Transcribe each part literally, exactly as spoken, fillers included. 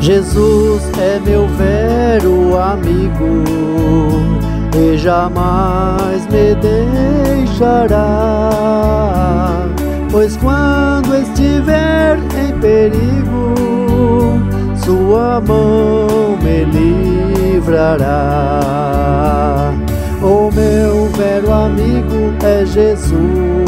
Jesus é meu vero amigo e jamais me deixará, pois quando estiver em perigo, sua mão me livrará. O meu vero amigo é Jesus,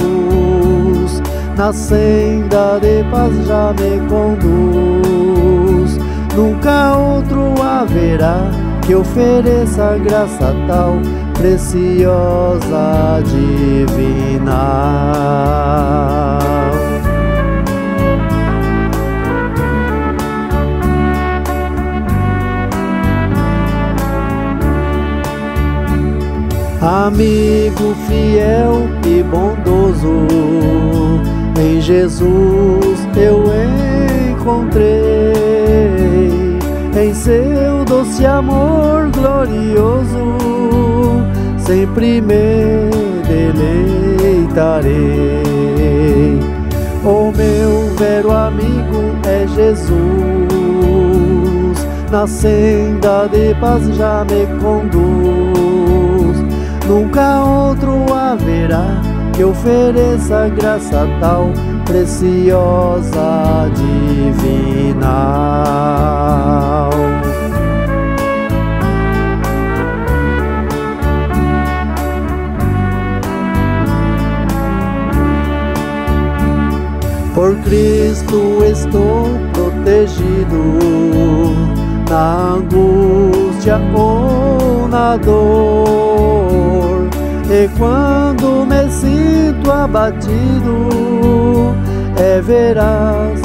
na senda de paz já me conduz. Nunca outro haverá que ofereça graça tal, preciosa, divina. Amigo fiel e bondoso, em Jesus eu encontrei. Em seu doce amor glorioso, sempre me deleitarei. O meu vero amigo é Jesus, na senda de paz já me conduz. Nunca outro haverá que ofereça graça tal, preciosa, divinal. Por Cristo estou protegido, na angústia ou na dor. E quando me sinto abatido, é veraz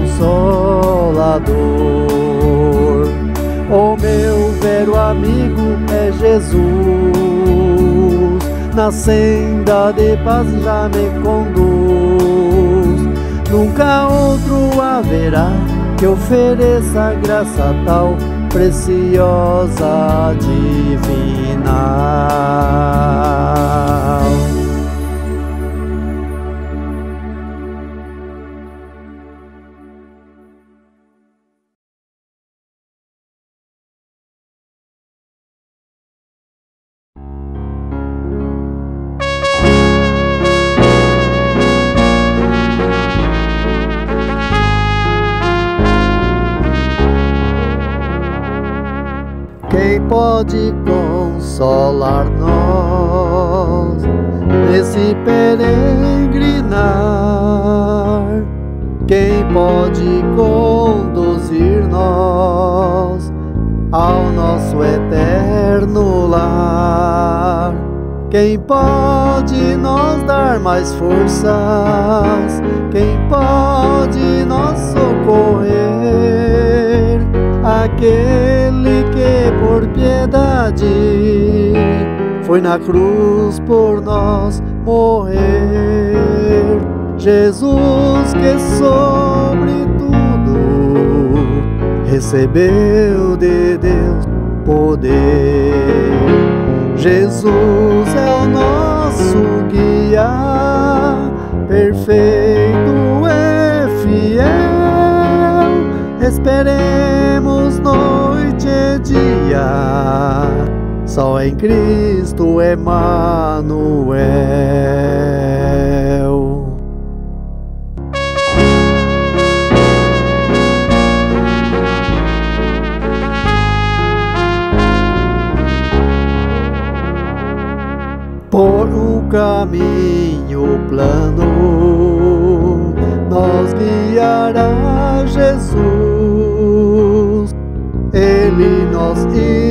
consolador. O meu vero amigo é Jesus, na senda de paz já me conduz. Nunca outro haverá que ofereça graça tal, preciosa, divinal. Quem pode consolar nós nesse peregrinar? Quem pode conduzir nós ao nosso eterno lar? Quem pode nos dar mais forças? Quem pode nos socorrer? Aquele que por piedade foi na cruz por nós morrer. Jesus que sobre tudo recebeu de Deus poder. Jesus é o nosso guia, perfeito e fiel. Esperemos noite e dia, só em Cristo Emanuel. Por um caminho plano nos guiará Jesus. Ele nos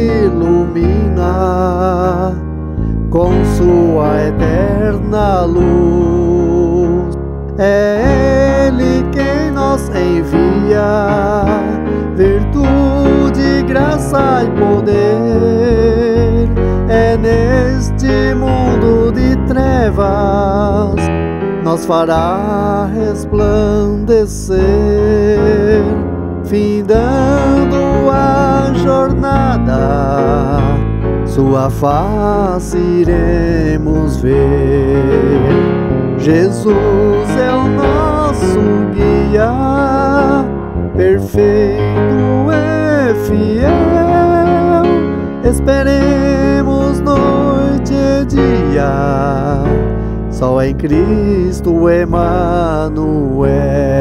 ilumina com sua eterna luz. É Ele quem nos envia virtude, graça e poder. É neste mundo de trevas nos fará resplandecer, findando a jornada, sua face iremos ver. Jesus é o nosso guia, perfeito é esperemos noite e dia, só em Cristo Emanuel.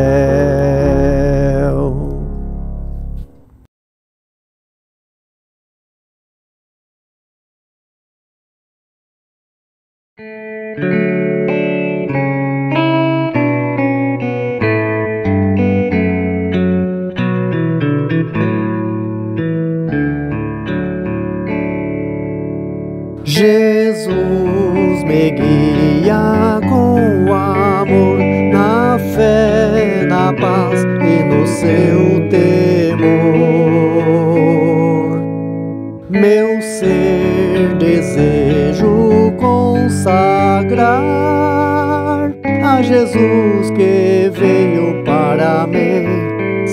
Jesus me guia com amor, na fé, na paz e no seu temor. Meu ser desejo consagrar a Jesus que veio para me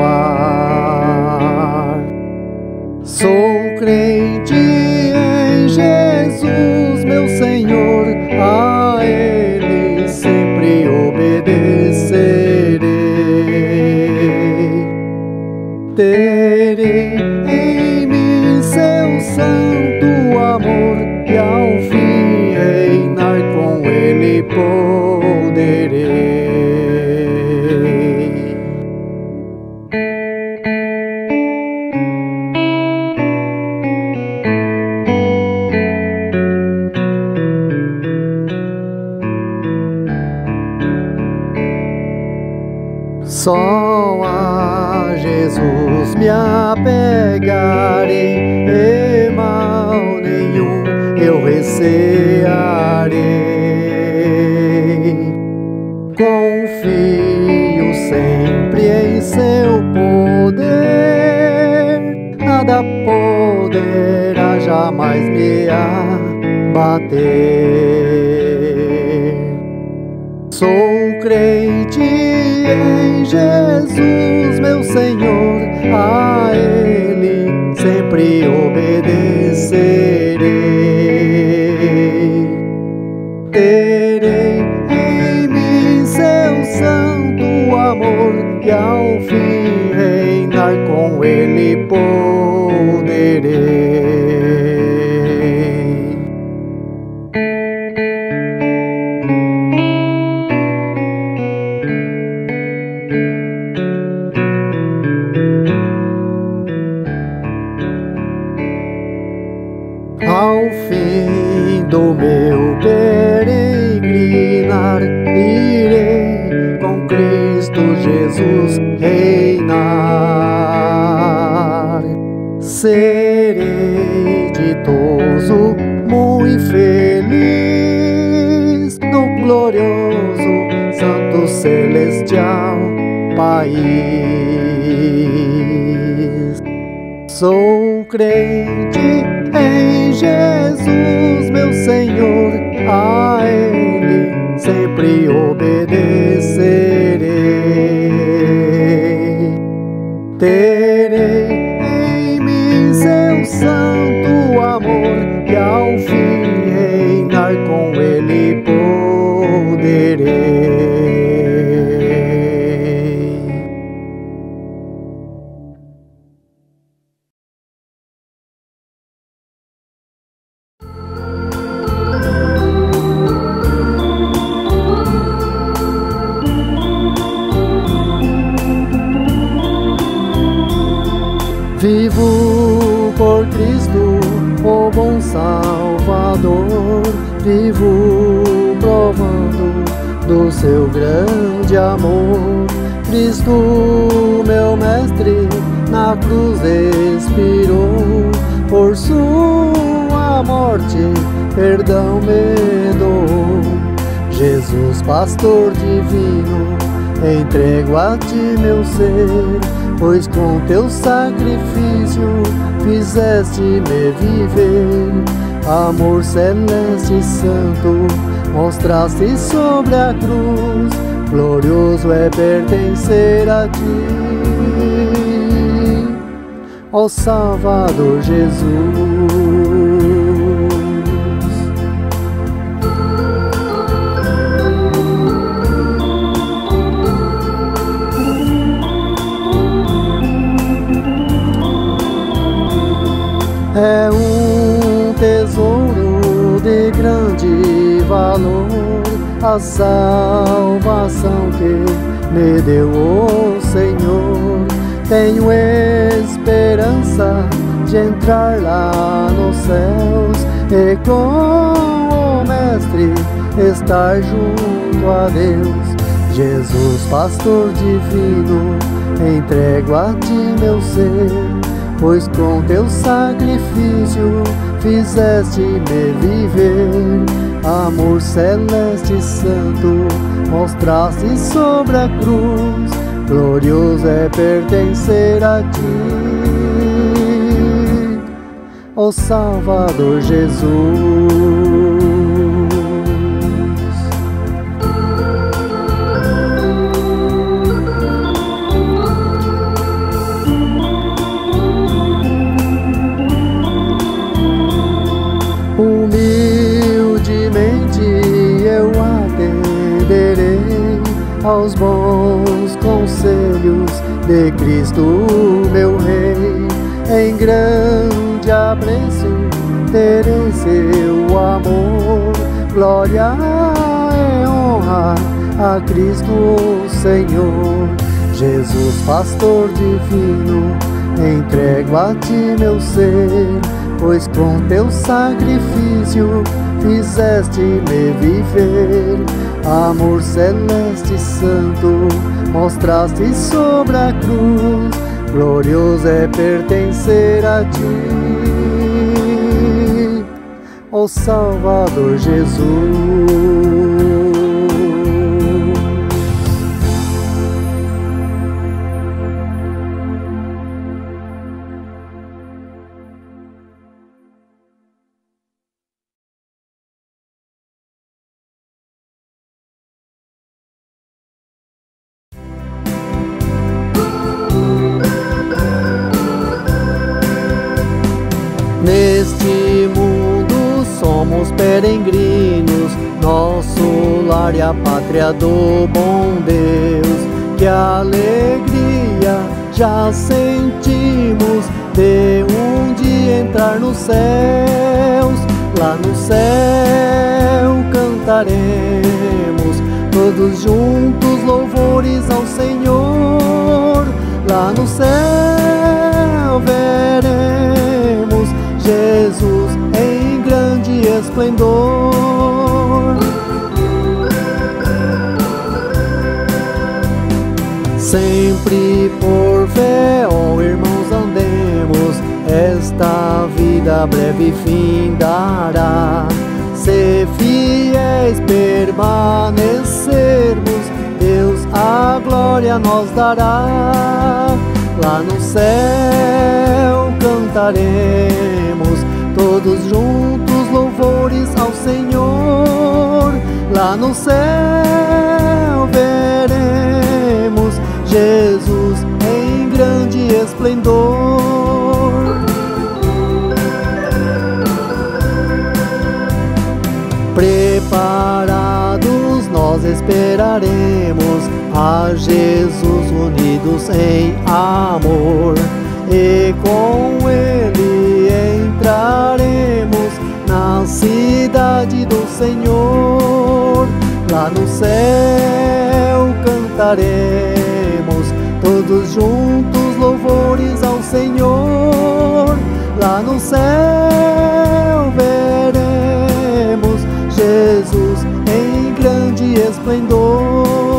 salvar. Sou crente em Jesus, meu Senhor, a Ele sempre obedecerei. Terei em mim seu santo amor e ao fim reinar com Ele poderei. Só a Jesus me apegarei, e mal nenhum eu recearei. Confio sempre em seu poder, nada poderá jamais me abater. Sou crente em Jesus, meu Senhor, a Ele sempre obedecerei. Terei em mim seu santo amor e ao fim reinar com Ele poderei. Ao fim do meu peregrinar, irei com Cristo Jesus reinar. Serei ditoso, muito feliz, no glorioso, santo, celestial país. Sou crente em Jesus, meu Senhor, a Ele sempre obedecerei. Terei em mim seu santo amor e ao fim reinar com Ele poderei. Vivo por Cristo, o bom Salvador, vivo provando do seu grande amor. Cristo, meu mestre, na cruz expirou, por sua morte perdão me doou. Jesus, pastor divino, entrego a ti meu ser, pois com teu sacrifício fizeste-me viver. Amor celeste e santo, mostraste sobre a cruz, glorioso é pertencer a ti, ó Salvador Jesus. É um tesouro de grande valor, a salvação que me deu o Senhor. Tenho esperança de entrar lá nos céus e com o Mestre estar junto a Deus. Jesus, pastor divino, entrego a ti meu ser, pois com teu sacrifício fizeste-me viver. Amor celeste e santo mostraste sobre a cruz, glorioso é pertencer a ti, ó Salvador Jesus. Humildemente eu atenderei aos bons conselhos de Cristo, meu Rei. Em grande apreço terei seu amor, glória e honra a Cristo, o Senhor. Jesus, pastor divino, entrego a ti meu ser, pois com teu sacrifício fizeste-me viver. Amor celeste e santo mostraste sobre a cruz, glorioso é pertencer a ti, ó Salvador Jesus. Neste mundo somos peregrinos, nosso lar é a pátria do bom Deus. Que alegria já sentimos de um dia entrar nos céus. Lá no céu cantaremos todos juntos louvores ao Senhor. Lá no céu veremos Jesus em grande esplendor. Sempre por fé, ó irmãos, andemos, esta vida breve fim dará. Se fiéis permanecermos, Deus a glória nos dará. Lá no céu cantaremos todos juntos louvores ao Senhor. Lá no céu veremos Jesus em grande esplendor. Preparados nós esperaremos a Jesus unidos em amor, e com Ele entraremos na cidade do Senhor. Lá no céu cantaremos todos juntos louvores ao Senhor. Lá no céu veremos Jesus em grande esplendor.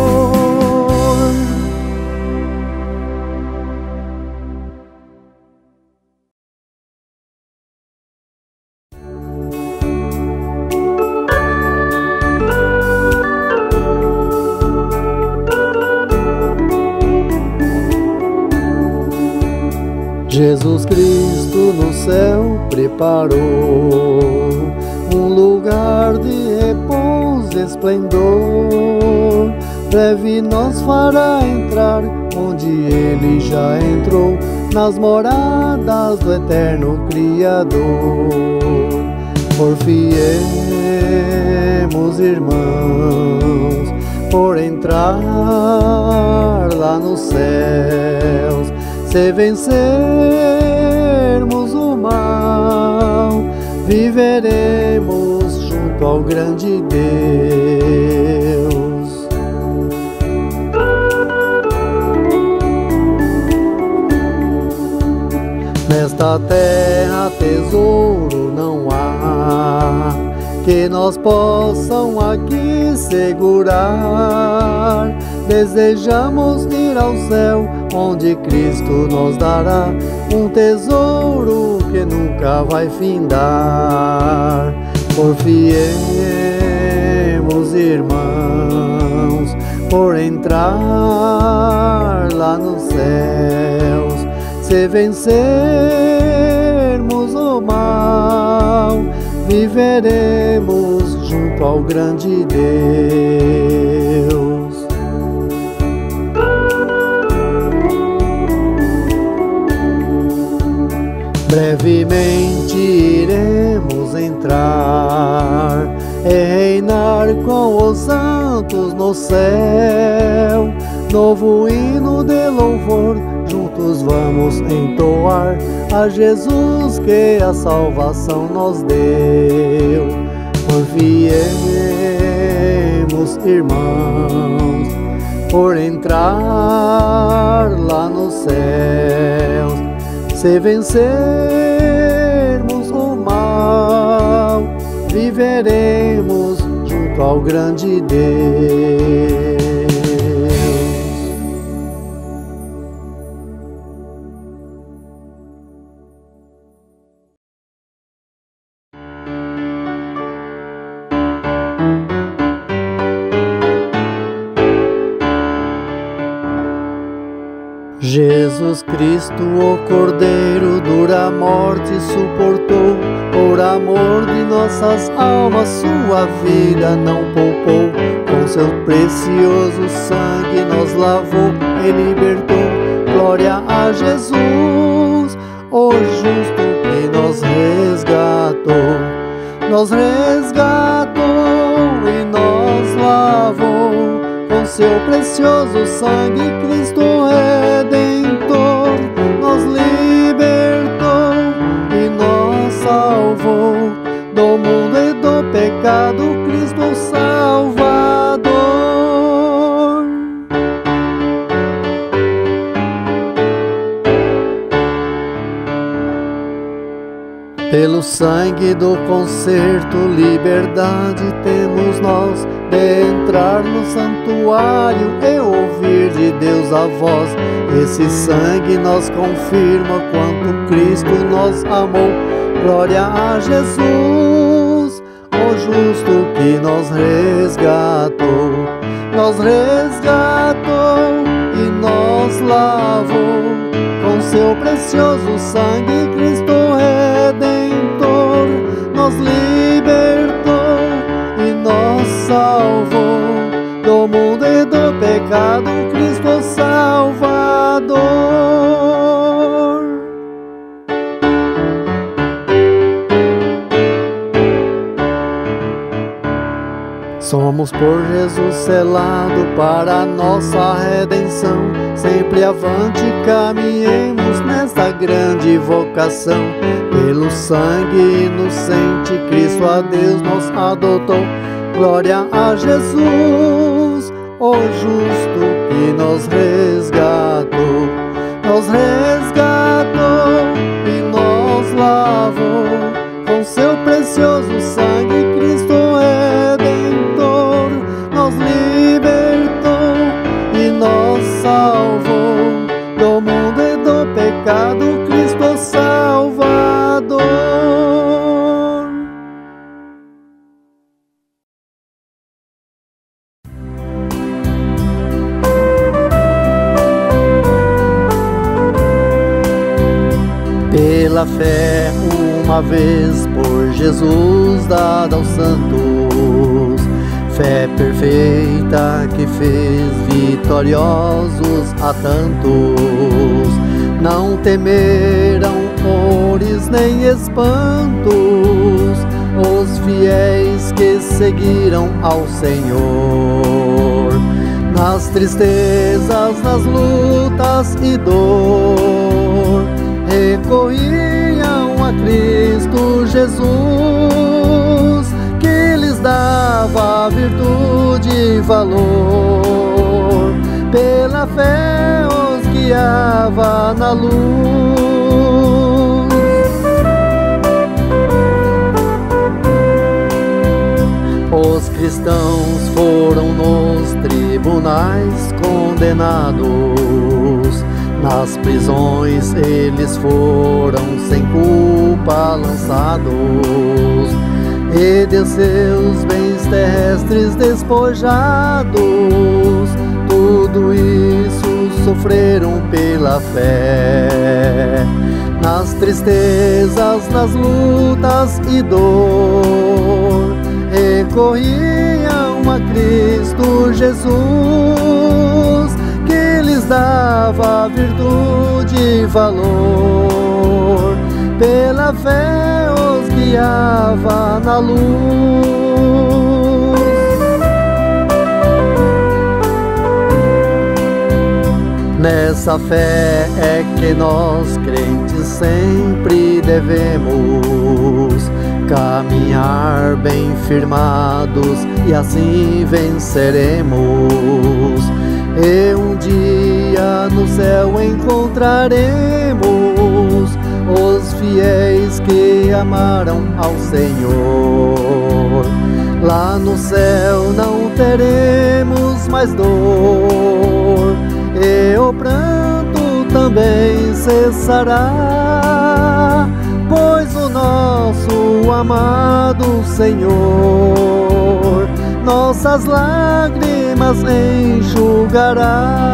Jesus Cristo no céu preparou um lugar de repouso e esplendor. Breve nos fará entrar onde Ele já entrou, nas moradas do eterno Criador. Porfiemos, irmãos, por entrar lá nos céus. Se vencermos o mal, viveremos junto ao grande Deus. Nesta terra tesouro não há que nós possam aqui segurar. Desejamos ir ao céu, onde Cristo nos dará um tesouro que nunca vai findar. Porfiemos, irmãos, por entrar lá nos céus. Se vencermos o mal, viveremos junto ao grande Deus. Brevemente iremos entrar e reinar com os santos no céu. Novo hino de louvor juntos vamos entoar a Jesus que a salvação nos deu. Porfiemos, irmãos, por entrar lá nos céus. Se vencermos o mal, viveremos junto ao grande Deus. Jesus Cristo, o Cordeiro, dura morte suportou. Por amor de nossas almas, sua vida não poupou. Com seu precioso sangue nos lavou e libertou. Glória a Jesus, o justo que nos resgatou. Nos resgatou e nos lavou. Com seu precioso sangue, Cristo Redentor nos libertou e nos salvou do mundo e do pecado, Cristo Salvador. Pelo sangue do concerto, liberdade temos nós de entrar no santuário e ouvir de Deus a voz. Esse sangue nos confirma quanto Cristo nos amou. Glória a Jesus, o justo que nos resgatou. Nos resgatou e nos lavou. Com seu precioso sangue, Cristo Redentor nos libertou e nos salvou do mundo e do pecado, Cristo Salvador. Somos por Jesus selado para a nossa redenção. Sempre avante caminhemos nesta grande vocação. Pelo sangue inocente, Cristo a Deus nos adotou. Glória a Jesus, o justo que nos resgatou. Nos resgatou e nos lavou. Com seu precioso sangue, Cristo Redentor nos libertou e nos salvou do mundo e do pecado, Cristo Salvador. Pela fé, uma vez por Jesus dada aos santos, fé perfeita que fez vitoriosos a tantos. Não temeram horrores nem espantos os fiéis que seguiram ao Senhor. Nas tristezas, nas lutas e dor, recorriam a a Cristo Jesus, que lhes dava virtude e valor, pela fé os guiava na luz. Os cristãos foram nos tribunais condenados, nas prisões eles foram sem culpa lançados, e de seus bens terrestres despojados, tudo isso sofreram pela fé. Nas tristezas, nas lutas e dor, recorriam a Cristo Jesus, que lhes dava virtude e valor, pela fé os guiava na luz. Nessa fé é que nós crentes sempre devemos caminhar bem firmados, e assim venceremos, e um dia no céu encontraremos os fiéis que amaram ao Senhor. Lá no céu não teremos mais dor, e o pranto também cessará, pois o nosso amado Senhor nossas lágrimas enxugará.